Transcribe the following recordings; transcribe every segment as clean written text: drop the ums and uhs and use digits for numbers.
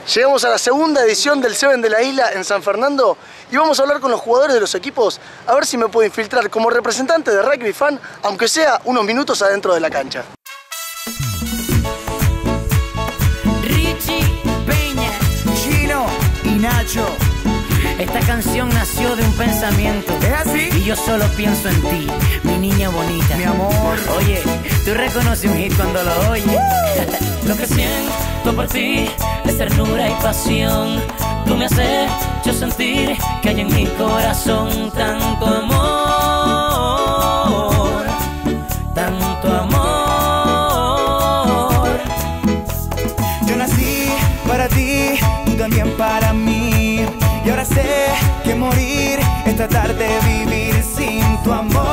Llegamos a la segunda edición del Seven de la Isla en San Fernando y vamos a hablar con los jugadores de los equipos a ver si me puedo infiltrar como representante de Rugby Fan, aunque sea unos minutos adentro de la cancha. Richie, Peña, Chino y Nacho. esta canción nació de un pensamiento. ¿Es así? Y yo solo pienso en ti, mi niña bonita. Mi amor. Oye, tú reconoces un hit cuando lo oyes. Lo que siento por ti es ternura y pasión. Tú me has hecho sentir que hay en mi corazón tanto amor, tanto amor. Yo nací para ti, tú también para mí. Y ahora sé que morir es tratar de vivir sin tu amor.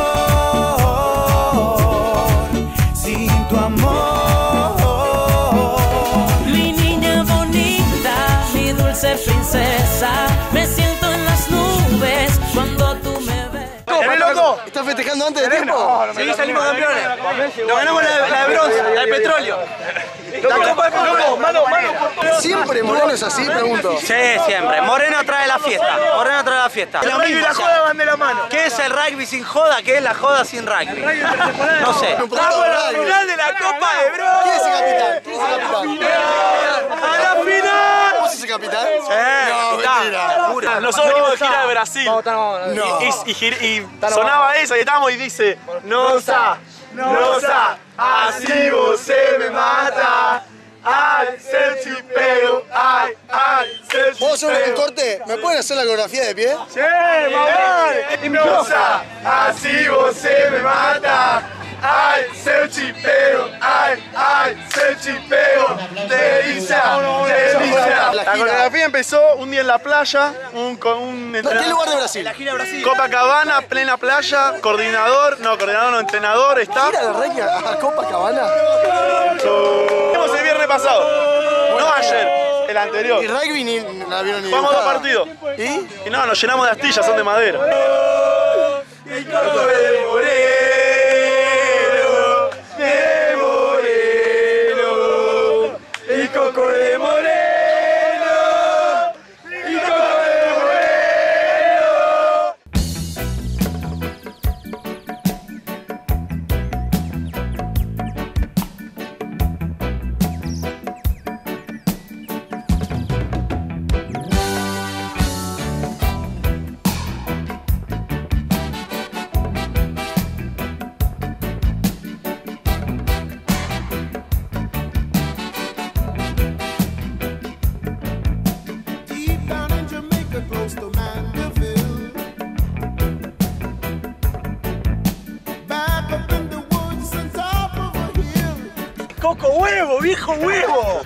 Sin tu amor. Mi niña bonita, mi dulce princesa, me siento en las nubes cuando tú me ves. ¿Eres loco? ¿Estás festejando antes de tiempo? Sí, salimos campeones. Nos ganamos la de bronce, la de petróleo. La copa de petróleo. Mano. ¿Siempre Moreno es así? Pregunto. Sí, siempre. Moreno trae la fiesta. Moreno trae la fiesta. El rugby y la joda van de la mano. ¿Qué es el rugby sin joda? ¿Qué es la joda sin rugby? No sé. ¡Vamos a la final de la Copa de Bronce! ¿Quién es el capitán? ¿Quién es el capitán? ¡A la final! ¿Vos sos el capitán? No, mentira. Nosotros venimos de gira de Brasil. No. Y sonaba eso y estábamos y dice: Nosa, así você me mata. Ay, ser chipeo, ay, ser chipeo. ¿Puedo hacer un corte? ¿Me pueden hacer la coreografía de pie? Sí, mamá. Nosa, así você me mata. Ay, ser chipeo, ay, ser chipeo. Delicia. La La coreografía empezó un día en la playa, con un ¿Qué entrenador. lugar de Brasil? Copacabana, plena playa, coordinador, entrenador, está. ¿Gira de rugby a Copacabana? Fuimos el viernes pasado, no ayer, el anterior. ¿Y rugby ni la vieron ni Jugamos 2 dibujada? partidos. ¿Y? Y no, nos llenamos de astillas, son de madera. ¡Coco huevo, viejo huevo!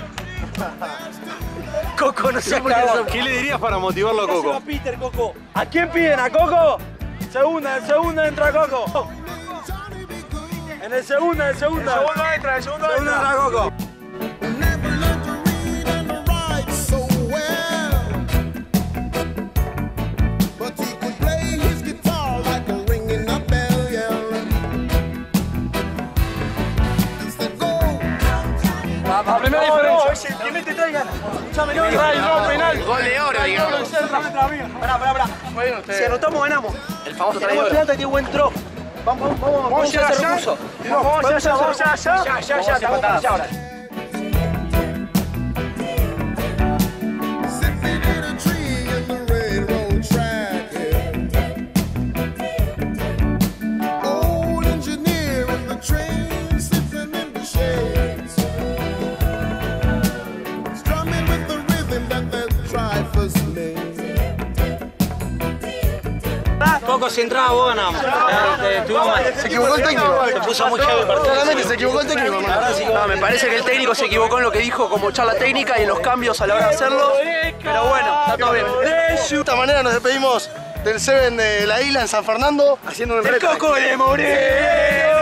Coco, no se acabó. ¿Qué le dirías para motivarlo a Coco? Peter, Coco. ¿A quién piden? ¿A Coco? El segundo entra Coco. En el segundo entra Coco. La primera diferencia. Es el que mete trae ganas. Escuchame, no penal. Gol de oro, digamos. Pará. Si anotamos, ganamos. El famoso Tenemos traidor. plata, tiene buen drop. Vamos a hacer recurso. Vamos allá. Coco, si entraba vos ganamos. Se equivocó el técnico. Se puso muy chévere el partido. Claramente se equivocó el técnico, hermano. No, me parece que el técnico se equivocó en lo que dijo como charla técnica y en los cambios a la hora de hacerlo. Pero bueno, está todo bien. De esta manera nos despedimos del Seven de la Isla en San Fernando, haciendo un reto. ¡Coco de Moreno!